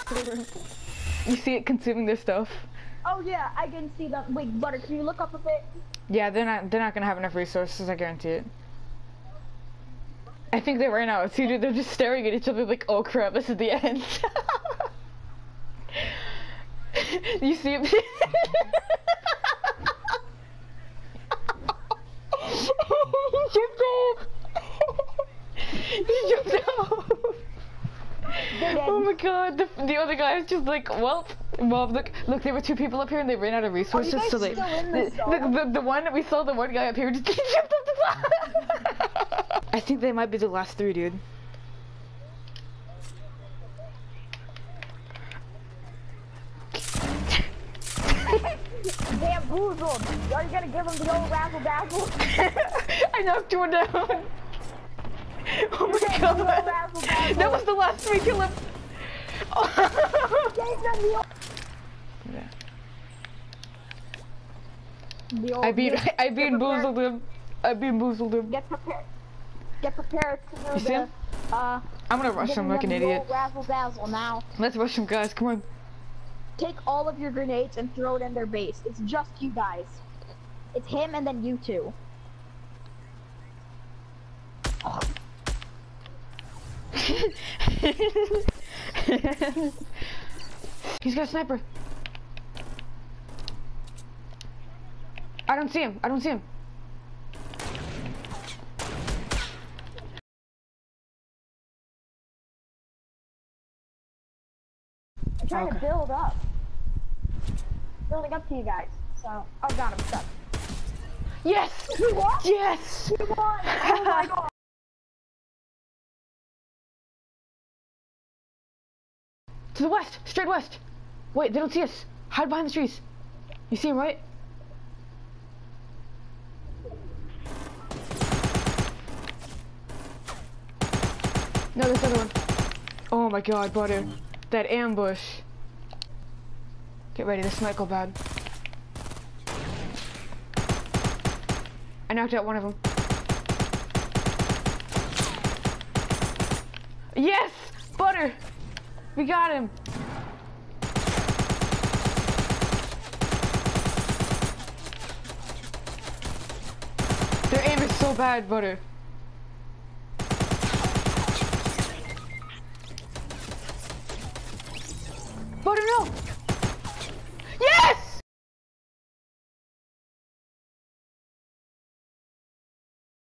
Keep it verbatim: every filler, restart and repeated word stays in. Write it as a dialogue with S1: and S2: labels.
S1: You see it consuming their stuff.
S2: Oh yeah, I can see them. Wait, Butter, can you look up a bit?
S1: Yeah, they're not. They're not gonna have enough resources. I guarantee it. I think they ran out. See, dude, they're just staring at each other like, "Oh crap, this is the end." You see him? He jumped off. He jumped off. Oh my god, the, the other guy was just like, well, well, look, look, there were two people up here and they ran out of resources, so they, the, the, the, the one, we saw the one guy up here just jumped off the flat. I think they might be the last three, dude.
S2: Bamboozled! Are you gonna give him the old razzle dazzle?
S1: I knocked one down. Oh my god! That was the last three kill him. Oh. Yeah.
S2: The old,
S1: I beat
S2: get,
S1: I beat boozled him. I beat boozled him.
S2: Get prepared. Get prepared to do
S1: you see
S2: the,
S1: him?
S2: uh
S1: I'm gonna rush him like an idiot.
S2: Razzle dazzle now.
S1: Let's rush him, guys. Come on.
S2: Take all of your grenades and throw it in their base. It's just you guys. It's him and then you two. Oh.
S1: He's got a sniper. I don't see him. I don't see him.
S2: I'm trying
S1: okay.
S2: to build up. Building up to you guys. So, oh god, I'm stuck.
S1: Yes!
S2: You won?
S1: Yes!
S2: You won! Oh my god!
S1: To the west! Straight west! Wait, they don't see us! Hide behind the trees! You see him, right? No, there's another one. Oh my god, butter. That ambush. Get ready, this might go bad. I knocked out one of them. Yes! Butter! We got him! Their aim is so bad, Butter. Butter, no! Yes!